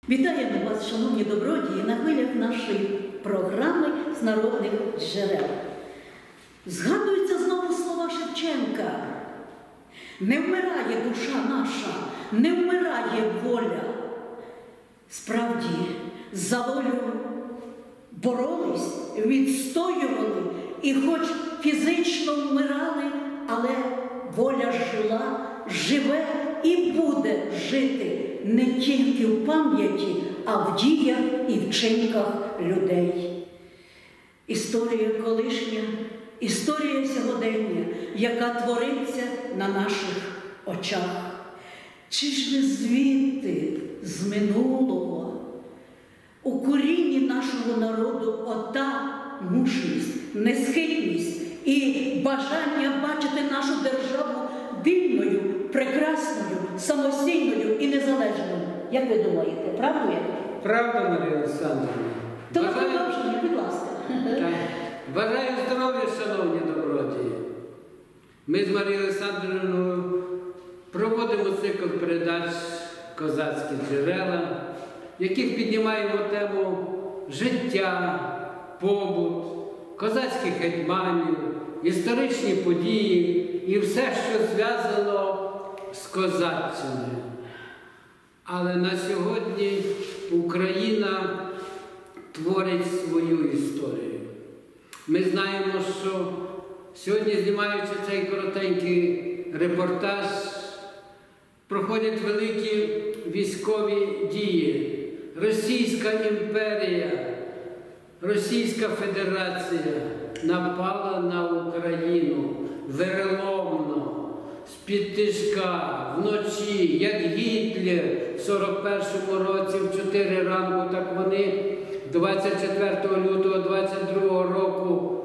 Вітаємо вас, шановні добродії, на хвилях нашої програми «З народних джерел». Згадуються знову слова Шевченка. Не вмирає душа наша, не вмирає воля. Справді, за волю боролись, відстоювали і хоч фізично вмирали, але воля жила, живе і буде жити не тільки в пам'яті, а в діях і вчинках людей. Історія колишня, історія сьогодення, яка твориться на наших очах. Чи ж не звідти, з минулого, у корінні нашого народу ота мужність, несхитність і бажання бачити нашу державу вільною, прекрасною, самостійною і незалежною. Як ви думаєте, правда я? Правда, Марія Олександрівна. То продовження, будь ласка. Бажаю здоров'я, шановні добродії. Ми з Марією Олександрівною проводимо цикл передач «Козацькі джерела», в яких піднімаємо тему життя, побут, козацьких гетьманів, історичні події і все, що зв'язано з козаччиною. Але на сьогодні Україна творить свою історію. Ми знаємо, що сьогодні, знімаючи цей коротенький репортаж, проходять великі військові дії. Російська імперія, Російська Федерація напала на Україну вероломно, з-під тишка, вночі, як Гітлер в 41-му році в 4 ранку, так вони 24 лютого 22 року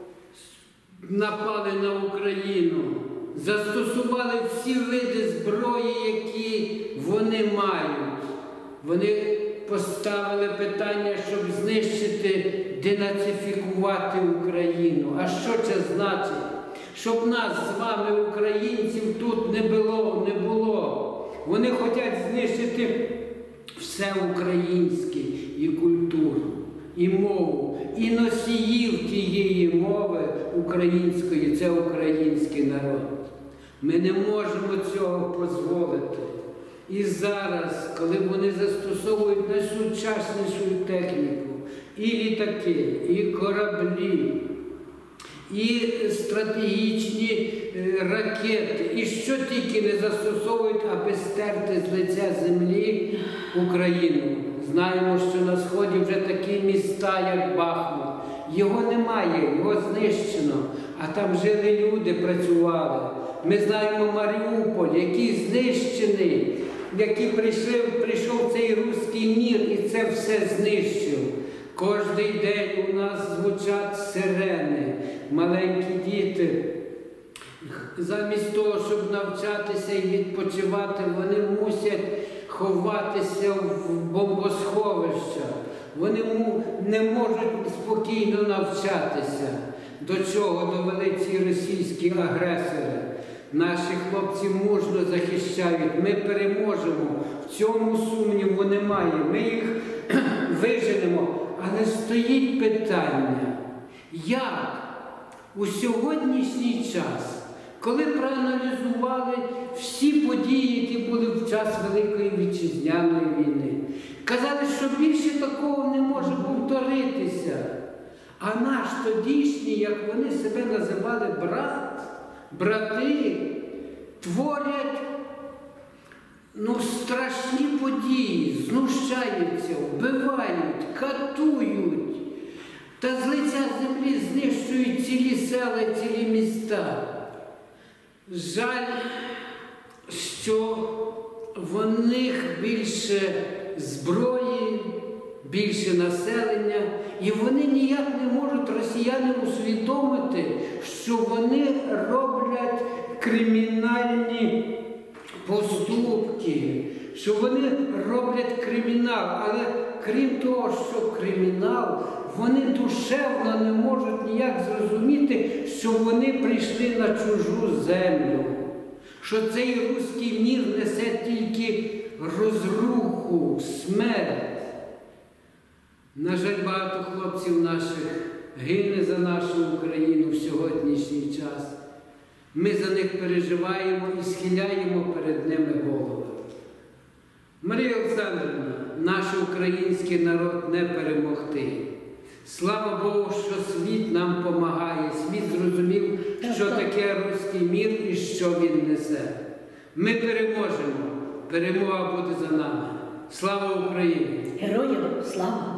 напали на Україну, застосували всі види зброї, які вони мають. Вони поставили питання, щоб знищити, денацифікувати Україну. А що це значить? Щоб нас з вами, українців, тут не було. Вони хочуть знищити все українське, і культуру, і мову, і носіїв тієї мови української – це український народ. Ми не можемо цього дозволити. І зараз, коли вони застосовують найсучаснішу техніку, і літаки, і кораблі, і стратегічні ракети, і що тільки не застосовують, аби стерти з лиця землі Україну. Знаємо, що на Сході вже такі міста, як Бахмут. Його немає, його знищено, а там жили люди, працювали. Ми знаємо Маріуполь, який знищений, який прийшов цей руський мір і це все знищив. Кожний день у нас звучать сирени, маленькі діти. Замість того, щоб навчатися і відпочивати, вони мусять ховатися в бомбосховищах. Вони не можуть спокійно навчатися. До чого довели ці російські агресори? Наші хлопці мужно захищають, ми переможемо. В цьому сумніву немає, ми їх виженемо. Але стоїть питання, як у сьогоднішній час, коли проаналізували всі події, які були в час Великої Вітчизняної війни, казали, що більше такого не може повторитися. А наш тодішній, як вони себе називали, брати, творять страшні події, знущаються, вбивають, катують, та з лиця землі знищують цілі села, цілі міста. Жаль, що в них більше зброї, більше населення, і вони ніяк не можуть росіянам усвідомити, що вони роблять кримінальні поступки, що вони роблять кримінал. Але крім того, що кримінал, вони душевно не можуть ніяк зрозуміти, що вони прийшли на чужу землю, що цей руський мір несе тільки розруху, разруху, смерть. На жаль, багато хлопців наших гине за нашу Україну в сьогоднішній час. Ми за них переживаємо і схиляємо перед ними голови. Марія Олександрівна, наш український народ не перемогти. Слава Богу, що світ нам допомагає, світ зрозумів, що таке руський мір і що він несе. Ми переможемо, перемога буде за нами. Слава Україні! Героям слава!